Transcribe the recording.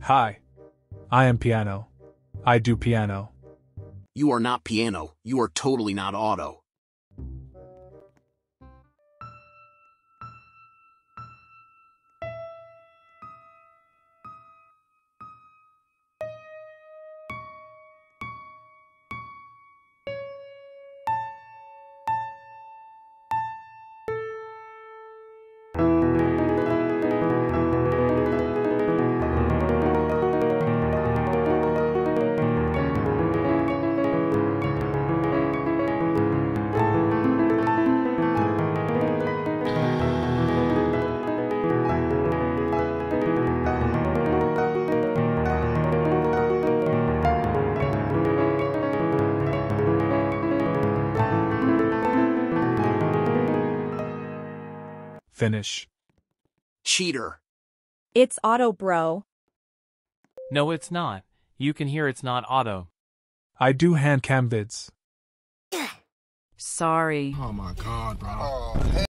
Hi. I am piano. I do piano. You are not piano, you are totally not auto. Finish. Cheater. It's auto, bro. No, it's not. You can hear it's not auto. I do HANDCAM vids. Sorry. Oh my god, bro.